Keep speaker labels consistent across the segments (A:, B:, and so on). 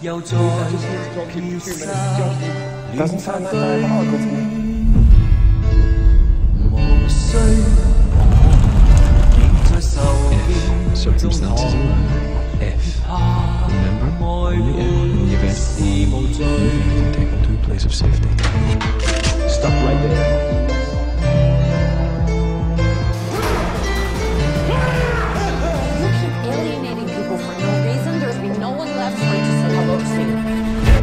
A: 又再
B: Doesn't sound that diabolical to me.
A: 無需記在仇怨中看，
C: If.
A: 怕
C: Remember?
A: 愛
C: Only if, in the
A: 會
C: event
A: 是無罪。
C: moving can take them to a place of safety.
B: Stop right there.
D: You keep alienating people for no reason. There's be no one left for you to say hello to.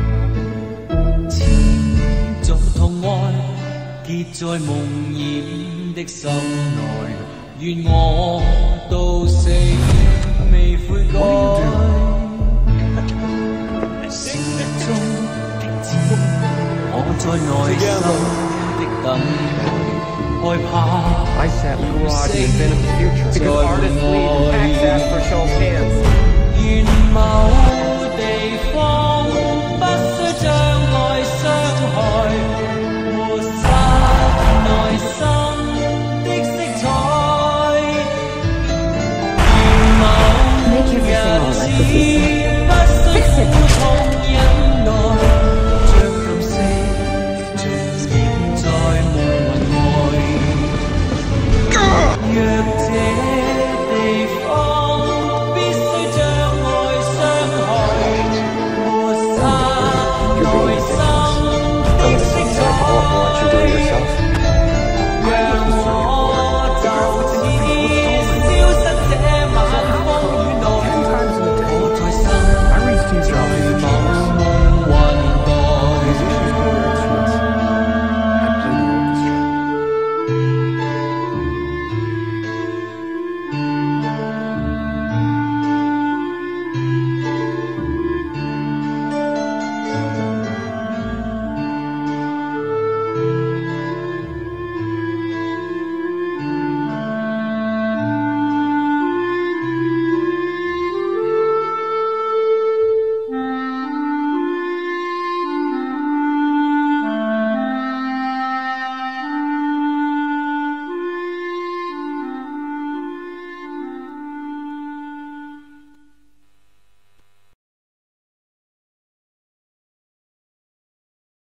A: 千種痛哀結在夢魘的心內，願我到死未悔改。始終我在內心的等待，害怕
B: I sat in the garage and invented the future because